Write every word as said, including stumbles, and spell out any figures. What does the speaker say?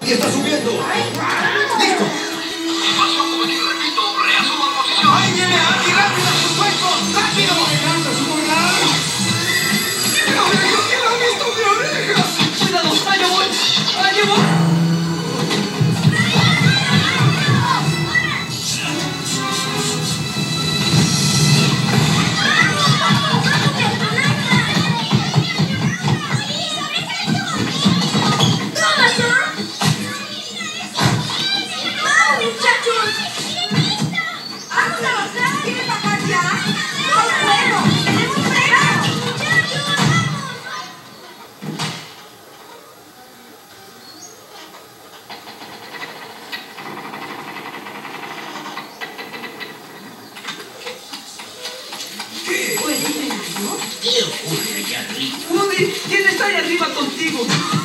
y está subiendo. ¡Listo! Situación juvenil, repito, reasuman posición. ¡Ahí viene Andy! ¡Rápido a su puesto! ¡Rápido! ¡Pero me dijo que no ha visto mi oreja! ¡Cuidado! ¡Allá voy! ¡Allá voy! ¿Qué ocurre allá arriba? Woody, ¿quién está ahí arriba contigo?